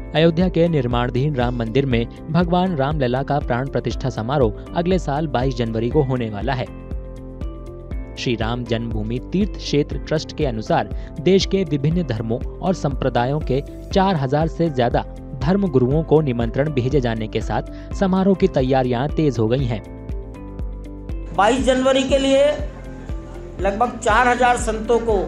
अयोध्या के निर्माणाधीन राम मंदिर में भगवान रामलला का प्राण प्रतिष्ठा समारोह अगले साल 22 जनवरी को होने वाला है। श्री राम जन्मभूमि तीर्थ क्षेत्र ट्रस्ट के अनुसार देश के विभिन्न धर्मों और संप्रदायों के 4000 से ज्यादा धर्म गुरुओं को निमंत्रण भेजे जाने के साथ समारोह की तैयारियां तेज हो गई हैं। 22 जनवरी के लिए लगभग 4000 संतों को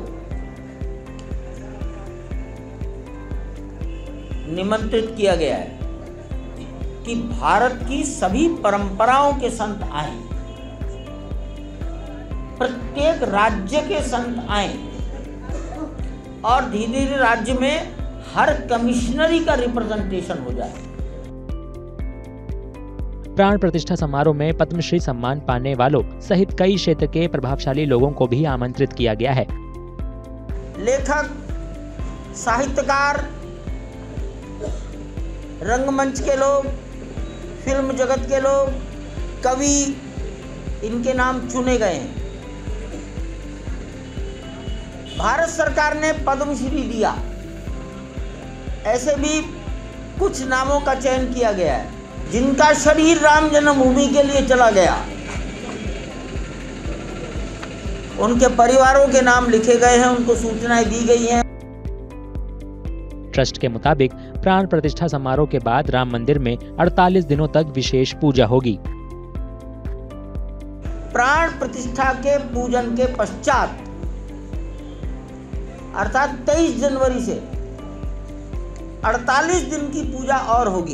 निमंत्रित किया गया है कि भारत की सभी परंपराओं के संत आए, प्रत्येक राज्य के संत आए और धीरे धीरे राज्य में हर कमिश्नरी का रिप्रेजेंटेशन हो जाए। प्राण प्रतिष्ठा समारोह में पद्मश्री सम्मान पाने वालों सहित कई क्षेत्र के प्रभावशाली लोगों को भी आमंत्रित किया गया है। लेखक, साहित्यकार, रंगमंच के लोग, फिल्म जगत के लोग, कवि, इनके नाम चुने गए हैं। भारत सरकार ने पद्मश्री दिया, ऐसे भी कुछ नामों का चयन किया गया है जिनका शरीर राम जन्मभूमि के लिए चला गया। उनके परिवारों के नाम लिखे गए हैं, उनको सूचनाएं दी गई हैं। ट्रस्ट के मुताबिक प्राण प्रतिष्ठा समारोह के बाद राम मंदिर में 48 दिनों तक विशेष पूजा होगी। प्राण प्रतिष्ठा के पूजन के पश्चात अर्थात 23 जनवरी से 48 दिन की पूजा और होगी।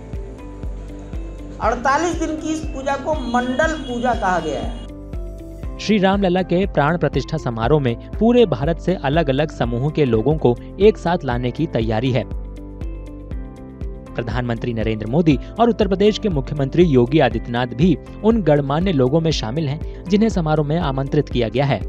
48 दिन की इस पूजा को मंडल पूजा कहा गया है। श्री रामलला के प्राण प्रतिष्ठा समारोह में पूरे भारत से अलग अलग समूहों के लोगों को एक साथ लाने की तैयारी है। प्रधानमंत्री नरेंद्र मोदी और उत्तर प्रदेश के मुख्यमंत्री योगी आदित्यनाथ भी उन गणमान्य लोगों में शामिल हैं जिन्हें समारोह में आमंत्रित किया गया है।